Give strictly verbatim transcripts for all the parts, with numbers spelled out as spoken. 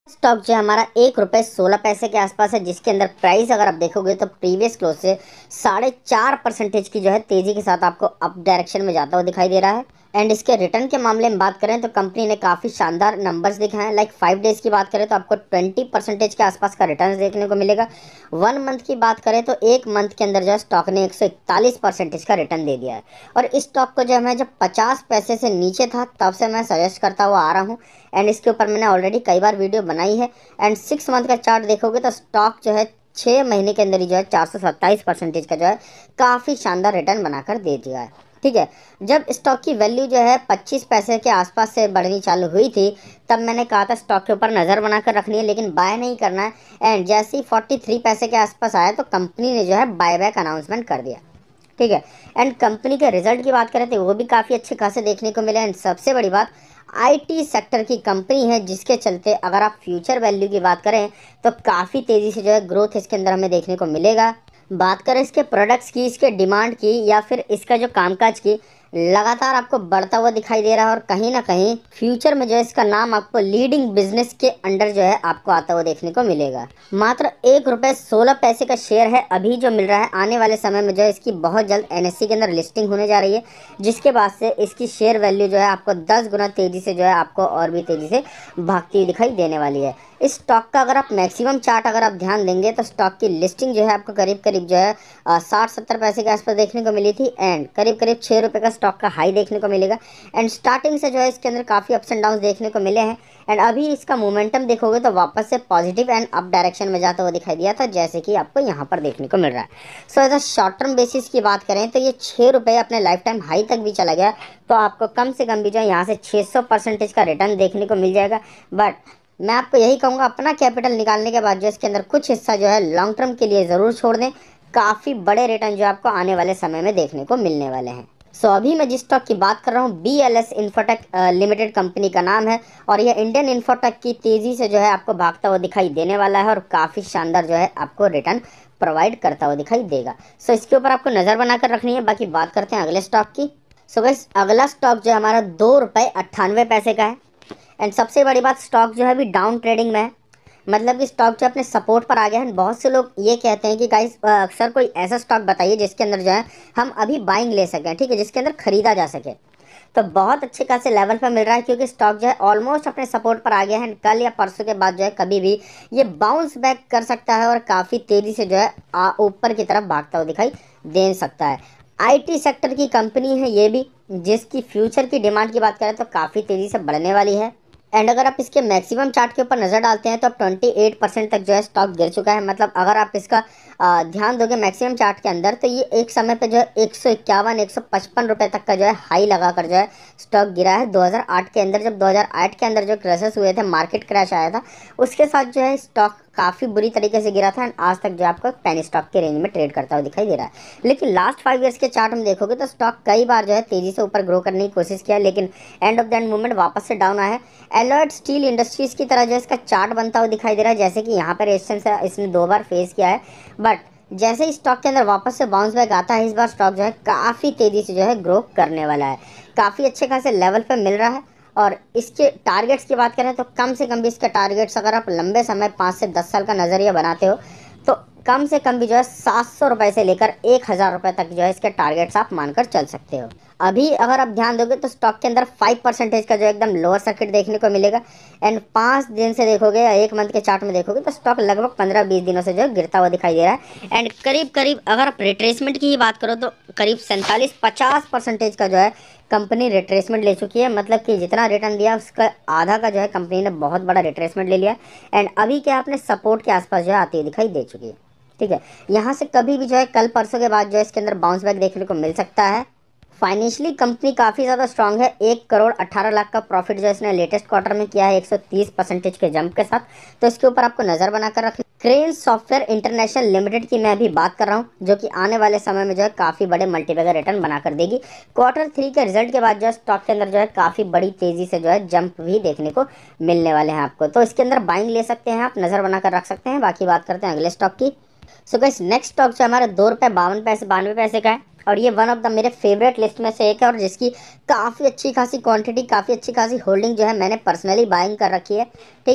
Stock जो है हमारा एक रुपये सोलह पैसे के आसपास है, जिसके अंदर प्राइस अगर आप देखोगे तो प्रीवियस क्लोज से साढ़े चार परसेंटेज की जो है तेजी के साथ आपको अप डायरेक्शन में जाता हुआ दिखाई दे रहा है। एंड इसके रिटर्न के मामले में बात करें तो कंपनी ने काफ़ी शानदार नंबर्स दिखाए हैं। लाइक फाइव डेज की बात करें तो आपको ट्वेंटी परसेंटेज के आसपास का रिटर्न देखने को मिलेगा। वन मंथ की बात करें तो एक मंथ के अंदर जो है स्टॉक ने एक सौ इकतालीस परसेंटेज का रिटर्न दे दिया है। और इस स्टॉक को जो है मैं जब पचास पैसे से नीचे था तब से मैं सजेस्ट करता हुआ आ रहा हूँ। एंड इसके ऊपर मैंने ऑलरेडी कई बार वीडियो बनाई है। एंड सिक्स मंथ का चार्ट देखोगे तो स्टॉक जो है छः महीने के अंदर ही जो है चार सौ सत्ताईस परसेंटेज का जो है काफ़ी शानदार रिटर्न बनाकर दे दिया है। ठीक है, जब स्टॉक की वैल्यू जो है पच्चीस पैसे के आसपास से बढ़नी चालू हुई थी तब मैंने कहा था स्टॉक के ऊपर नज़र बनाकर रखनी है, लेकिन बाय नहीं करना है। एंड जैसे ही फोर्टी थ्री पैसे के आसपास आया तो कंपनी ने जो है बायबैक अनाउंसमेंट कर दिया। ठीक है, एंड कंपनी के रिजल्ट की बात करें तो वो भी काफ़ी अच्छे खासे देखने को मिले। एंड सबसे बड़ी बात, आईटी सेक्टर की कंपनी है, जिसके चलते अगर आप फ्यूचर वैल्यू की बात करें तो काफ़ी तेज़ी से जो है ग्रोथ इसके अंदर हमें देखने को मिलेगा। बात करें इसके प्रोडक्ट्स की, इसके डिमांड की, या फिर इसका जो कामकाज की, लगातार आपको बढ़ता हुआ दिखाई दे रहा है। और कहीं ना कहीं फ्यूचर में जो है इसका नाम आपको लीडिंग बिजनेस के अंडर जो है आपको आता हुआ देखने को मिलेगा। मात्र एक रुपये सोलह पैसे का शेयर है अभी जो मिल रहा है। आने वाले समय में जो है इसकी बहुत जल्द एनएससी के अंदर लिस्टिंग होने जा रही है, जिसके बाद से इसकी शेयर वैल्यू जो है आपको दस गुना तेज़ी से जो है आपको और भी तेज़ी से भागती हुई दिखाई देने वाली है। इस स्टॉक का अगर आप मैक्सिमम चार्ट अगर आप ध्यान देंगे तो स्टॉक की लिस्टिंग जो है आपको करीब करीब जो है साठ सत्तर पैसे के आसपास देखने को मिली थी। एंड करीब करीब छः रुपये का स्टॉक का हाई देखने को मिलेगा। एंड स्टार्टिंग से जो है इसके अंदर काफ़ी अप्स एंड डाउन देखने को मिले हैं। एंड अभी इसका मोमेंटम देखोगे तो वापस से पॉजिटिव एंड अप डायरेक्शन में जाता हुआ दिखाई दिया था, जैसे कि आपको यहाँ पर देखने को मिल रहा है। So as a short term basis की बात करें तो ये छः रुपये अपने लाइफ टाइम हाई तक भी चला गया तो आपको कम से कम भी जो है यहाँ से छः सौ परसेंटेज का रिटर्न देखने को मिल जाएगा। बट मैं आपको यही कहूँगा, अपना कैपिटल निकालने के बाद जो इसके अंदर कुछ हिस्सा जो है लॉन्ग टर्म के लिए ज़रूर छोड़ दें। काफ़ी बड़े रिटर्न जो आपको आने वाले समय में देखने को मिलने वाले हैं। सो so, अभी मैं जिस स्टॉक की बात कर रहा हूँ B L S Infotech limited company का नाम है। और यह इंडियन इंफोटेक की तेज़ी से जो है आपको भागता हुआ दिखाई देने वाला है और काफ़ी शानदार जो है आपको रिटर्न प्रोवाइड करता हुआ दिखाई देगा। सो so, इसके ऊपर आपको नज़र बनाकर रखनी है। बाकी बात करते हैं अगले स्टॉक की। सो so, बस अगला स्टॉक जो है हमारा दो रुपये अट्ठानवे पैसे का है। एंड सबसे बड़ी बात, स्टॉक जो है अभी डाउन ट्रेडिंग में है, मतलब कि स्टॉक जो अपने सपोर्ट पर आ गया है। बहुत से लोग ये कहते हैं कि गाइस अक्सर कोई ऐसा स्टॉक बताइए जिसके अंदर जो है हम अभी बाइंग ले सकें, ठीक है, जिसके अंदर खरीदा जा सके। तो बहुत अच्छे खासे लेवल पर मिल रहा है, क्योंकि स्टॉक जो है ऑलमोस्ट अपने सपोर्ट पर आ गया है। कल या परसों के बाद जो है कभी भी ये बाउंस बैक कर सकता है और काफ़ी तेज़ी से जो है ऊपर की तरफ भागता हुआ दिखाई दे सकता है। आईटी सेक्टर की कंपनी है ये भी, जिसकी फ्यूचर की डिमांड की बात करें तो काफ़ी तेज़ी से बढ़ने वाली है। एंड अगर आप इसके मैक्सिमम चार्ट के ऊपर नज़र डालते हैं तो अब अट्ठाईस परसेंट तक जो है स्टॉक गिर चुका है। मतलब अगर आप इसका आ, ध्यान दोगे मैक्सिमम चार्ट के अंदर तो ये एक समय पे जो है एक सौ इक्यावन एक सौ पचपन रुपये तक का जो है हाई लगाकर जो है स्टॉक गिरा है दो हज़ार आठ के अंदर। जब दो हज़ार आठ के अंदर जो क्रैशेस हुए थे, मार्केट क्रैश आया था, उसके साथ जो है स्टॉक काफ़ी बुरी तरीके से गिरा था। एंड आज तक जो आपको पेनी स्टॉक के रेंज में ट्रेड करता हुआ दिखाई दे रहा है। लेकिन लास्ट फाइव ईयर्स के चार्ट में देखोगे तो स्टॉक कई बार जो है तेज़ी से ऊपर ग्रो करने की कोशिश किया, लेकिन end of the end movement वापस से डाउन आया है। एलॉयड स्टील इंडस्ट्रीज़ की तरह जो है इसका चार्ट बनता हुआ दिखाई दे रहा है, जैसे कि यहाँ पर रेजिस्टेंस इसने दो बार फेस किया है। बट जैसे ही स्टॉक के अंदर वापस से बाउंस बैक आता है, इस बार स्टॉक जो है काफ़ी तेज़ी से जो है ग्रो करने वाला है। काफ़ी अच्छे खासे लेवल पर मिल रहा है। और इसके टारगेट्स की बात करें तो कम से कम भी इसके टारगेट्स अगर आप लंबे समय पाँच से दस साल का नज़रिया बनाते हो तो कम से कम भी जो है सात सौ रुपये से लेकर एक हज़ार रुपये तक जो है इसके टारगेट्स आप मानकर चल सकते हो। अभी अगर आप ध्यान दोगे तो स्टॉक के अंदर फाइव परसेंटेज का जो एकदम लोअर सर्किट देखने को मिलेगा। एंड पाँच दिन से देखोगे या एक मंथ के चार्ट में देखोगे तो स्टॉक लगभग पंद्रह बीस दिनों से जो है गिरता हुआ दिखाई दे रहा है। एंड करीब करीब अगर आप रिट्रेसमेंट की ही बात करो तो करीब सैंतालीस पचास परसेंटेज का जो है कंपनी रिट्रेसमेंट ले चुकी है। मतलब कि जितना रिटर्न दिया उसका आधा का जो है कंपनी ने बहुत बड़ा रिट्रेसमेंट ले लिया। एंड अभी क्या अपने सपोर्ट के आसपास जो है आती हुई दिखाई दे चुकी है। ठीक है, यहाँ से कभी भी जो है कल परसों के बाद जो है इसके अंदर बाउंस बैक देखने को मिल सकता है। फाइनेंशियली कंपनी काफ़ी ज़्यादा स्ट्रांग है। एक करोड़ अट्ठारह लाख का प्रॉफिट जो इसने लेटेस्ट क्वार्टर में किया है एक सौ तीस परसेंटेज के जंप के साथ। तो इसके ऊपर आपको नज़र बनाकर रखना। क्रेन सॉफ्टवेयर इंटरनेशनल लिमिटेड की मैं अभी बात कर रहा हूँ, जो कि आने वाले समय में जो है काफ़ी बड़े मल्टीपैगर रिटर्न बनाकर देगी। क्वार्टर थ्री के रिजल्ट के बाद जो है स्टॉक के अंदर जो है काफ़ी बड़ी तेज़ी से जो है जंप भी देखने को मिलने वाले हैं आपको। तो इसके अंदर बाइंग ले सकते हैं, आप नज़र बनाकर रख सकते हैं। बाकी बात करते हैं अगले स्टॉक की। सो गाइस, नेक्स्ट स्टॉक जो हमारा दो रुपये बावन पैसे बानवे पैसे का है और ये वन ऑफ द मेरे फेवरेट लिस्ट में से एक है और जिसकी काफ़ी अच्छी खासी क्वांटिटी, काफ़ी अच्छी खासी होल्डिंग जो है मैंने पर्सनली बाइंग कर रखी है। ठीक है,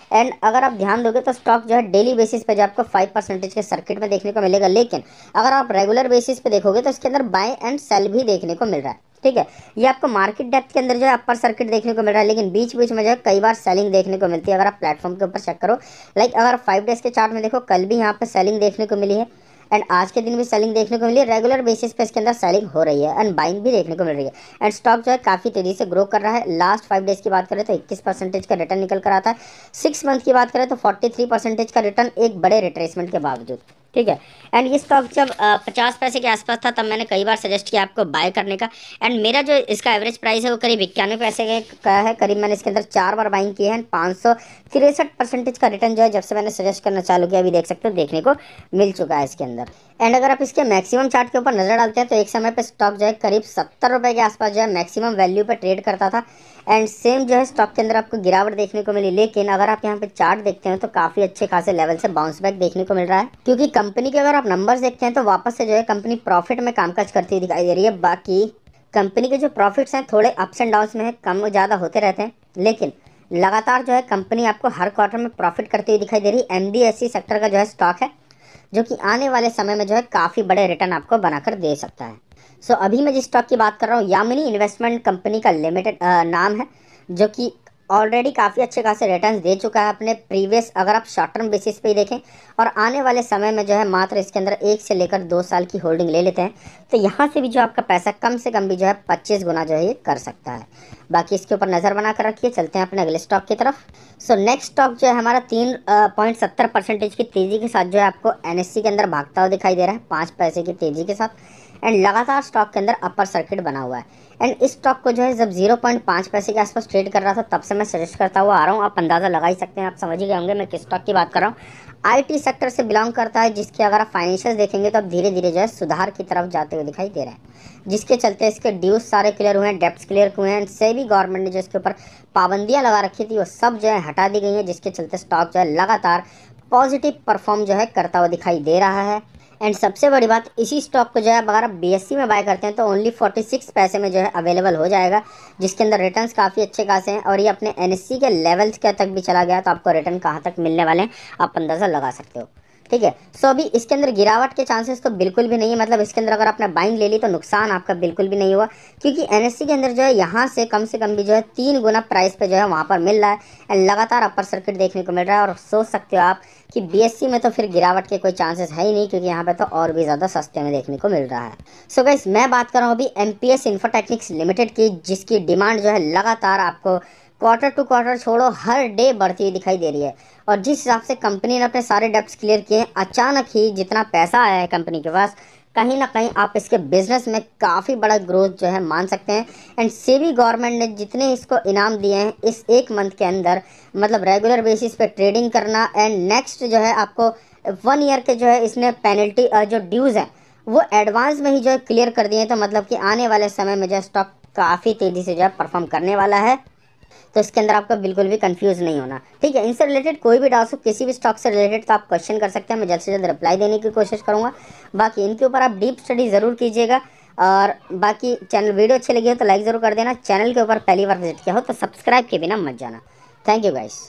एंड अगर आप ध्यान दोगे तो स्टॉक जो है डेली बेसिस पे जो आपको फाइव परसेंटेज के सर्किट में देखने को मिलेगा, लेकिन अगर आप रेगुलर बेसिस पे देखोगे तो इसके अंदर बाय एंड सेल भी देखने को मिल रहा है। ठीक है, ये आपको मार्केट डेप्थ के अंदर जो है अपर सर्किट देखने को मिल रहा है, लेकिन बीच बीच में जो है कई बार सेलिंग देखने को मिलती है। अगर आप प्लेटफॉर्म के ऊपर चेक करो, लाइक अगर फाइव डेज के चार्ट में देखो, कल भी यहाँ पे सेलिंग देखने को मिली है एंड आज के दिन भी सेलिंग देखने को मिली है। रेगुलर बेसिस पे इसके अंदर सेलिंग हो रही है एंड बाइंग भी देखने को मिल रही है एंड स्टॉक जो है काफ़ी तेजी से ग्रो कर रहा है। लास्ट फाइव डेज की बात करें तो इक्कीस परसेंटेज का रिटर्न निकल कर आता है। सिक्स मंथ की बात करें तो फोर्टी थ्री परसेंटेज का रिटर्न, एक बड़े रिट्रेसमेंट के बावजूद। ठीक है, एंड ये स्टॉक जब पचास पैसे के आसपास था तब मैंने कई बार सजेस्ट किया आपको बाय करने का, एंड मेरा जो इसका एवरेज प्राइस है वो करीब इक्यानवे पैसे का है। करीब मैंने इसके अंदर चार बार बाइंग की है, पाँच सौ तिरसठ परसेंटेज का रिटर्न जो है जब से मैंने सजेस्ट करना चालू किया, अभी देख सकते हो देखने को मिल चुका है इसके अंदर। एंड अगर आप इसके मैक्सिमम चार्ट के ऊपर नजर डालते हैं तो एक समय पे स्टॉक जो है करीब सत्तर रुपए के आसपास जो है मैक्सिमम वैल्यू पे ट्रेड करता था एंड सेम जो है स्टॉक के अंदर आपको गिरावट देखने को मिली। लेकिन अगर आप यहाँ पे चार्ट देखते हैं तो काफी अच्छे खासे लेवल से बाउंस बैक देखने को मिल रहा है, क्योंकि कंपनी के अगर आप नंबर्स देखते हैं तो वापस से जो है कंपनी प्रॉफिट में कामकाज करती हुई दिखाई दे रही है। बाकी कंपनी के जो प्रॉफिट्स हैं थोड़े अप्स एंड डाउन्स में है, कम ज़्यादा होते रहते हैं, लेकिन लगातार जो है कंपनी आपको हर क्वार्टर में प्रॉफिट करती हुई दिखाई दे रही है। एमडीएससी सेक्टर का जो है स्टॉक है जो कि आने वाले समय में जो है काफ़ी बड़े रिटर्न आपको बनाकर दे सकता है। सो so, अभी मैं जिस स्टॉक की बात कर रहा हूँ यामिनी इन्वेस्टमेंट कंपनी का लिमिटेड नाम है, जो कि ऑलरेडी काफ़ी अच्छे खासे रिटर्न्स दे चुका है अपने प्रीवियस, अगर आप शॉर्ट टर्म बेसिस पे ही देखें, और आने वाले समय में जो है मात्र इसके अंदर एक से लेकर दो साल की होल्डिंग ले लेते हैं तो यहाँ से भी जो आपका पैसा कम से कम भी जो है पच्चीस गुना जो है ये कर सकता है। बाकी इसके ऊपर नज़र बना कर रखिए। चलते हैं अपने अगले स्टॉक की तरफ। सो नेक्स्ट स्टॉक जो है हमारा तीन पॉइंट सत्तर परसेंटेज की तेज़ी के साथ जो है आपको एनएससी के अंदर भागता हुआ दिखाई दे रहा है, पाँच पैसे की तेज़ी के साथ, एंड लगातार स्टॉक के अंदर अपर सर्किट बना हुआ है। एंड इस स्टॉक को जो है जब जीरो पॉइंट पाँच पैसे के आसपास ट्रेड कर रहा था तब से मैं सजेस्ट करता हुआ आ रहा हूँ। आप अंदाज़ा लगा ही सकते हैं, आप समझ ही गए होंगे मैं किस स्टॉक की बात कर रहा हूँ। आईटी सेक्टर से बिलोंग करता है, जिसके अगर आप फाइनेंशियल देखेंगे तो अब धीरे धीरे जो है सुधार की तरफ जाते हुए दिखाई दे रहा है, जिसके चलते इसके ड्यूज सारे क्लियर हुए हैं, डेप्स क्लियर हुए हैं, से भी गवर्नमेंट ने जो इसके ऊपर पाबंदियां लगा रखी थी वो सब जो है हटा दी गई हैं, जिसके चलते स्टॉक जो है लगातार पॉजिटिव परफॉर्म जो है करता हुआ दिखाई दे रहा है। एंड सबसे बड़ी बात, इसी स्टॉक को जो है अगर आप बीएससी में बाय करते हैं तो ओनली फोर्टी सिक्स पैसे में जो है अवेलेबल हो जाएगा, जिसके अंदर रिटर्न्स काफ़ी अच्छे खासे हैं, और ये अपने एनएससी के लेवल्स के तक भी चला गया तो आपको रिटर्न कहाँ तक मिलने वाले हैं आप अंदाज़ा लगा सकते हो। ठीक है, सो अभी इसके अंदर गिरावट के चांसेस तो बिल्कुल भी नहीं है, मतलब इसके अंदर अगर आपने बाइंग ले ली तो नुकसान आपका बिल्कुल भी नहीं हुआ, क्योंकि एनएससी के अंदर जो है यहाँ से कम से कम भी जो है तीन गुना प्राइस पे जो है वहाँ पर मिल रहा है एंड लगातार अपर सर्किट देखने को मिल रहा है। और सोच सकते हो आप कि बीएससी में तो फिर गिरावट के कोई चांसेस है ही नहीं, क्योंकि यहाँ पे तो और भी ज़्यादा सस्ते में देखने को मिल रहा है। सो गाइस, मैं बात कर रहा हूँ अभी एमपीएस इंफोटेक्निक्स लिमिटेड की, जिसकी डिमांड जो है लगातार आपको क्वार्टर टू क्वार्टर छोड़ो हर डे बढ़ती हुई दिखाई दे रही है। और जिस हिसाब से कंपनी ने अपने सारे डेब्ट्स क्लियर किए हैं, अचानक ही जितना पैसा आया है कंपनी के पास, कहीं ना कहीं आप इसके बिजनेस में काफ़ी बड़ा ग्रोथ जो है मान सकते हैं। एंड सेबी गवर्नमेंट ने जितने इसको इनाम दिए हैं इस एक मंथ के अंदर, मतलब रेगुलर बेसिस पे ट्रेडिंग करना एंड नेक्स्ट जो है आपको वन ईयर के जो है इसने पेनल्टी जो ड्यूज़ हैं वो एडवांस में ही जो है क्लियर कर दिए हैं। तो मतलब कि आने वाले समय में जो है स्टॉक काफ़ी तेज़ी से जो है परफॉर्म करने वाला है, तो इसके अंदर आपको बिल्कुल भी कंफ्यूज नहीं होना। ठीक है, इनसे रिलेटेड कोई भी डाउट्स हो किसी भी स्टॉक से रिलेटेड तो आप क्वेश्चन कर सकते हैं, मैं जल्द से जल्द रिप्लाई देने की कोशिश करूंगा। बाकी इनके ऊपर आप डीप स्टडी ज़रूर कीजिएगा, और बाकी चैनल वीडियो अच्छी लगी हो तो लाइक ज़रूर कर देना। चैनल के ऊपर पहली बार विजिट किया हो तो सब्सक्राइब के बिना मत जाना। Thank you guys.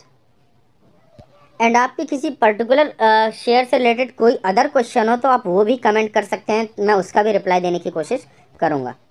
एंड आपके किसी पर्टिकुलर शेयर से रिलेटेड कोई अदर क्वेश्चन हो तो आप वो भी कमेंट कर सकते हैं, मैं उसका भी रिप्लाई देने की कोशिश करूँगा।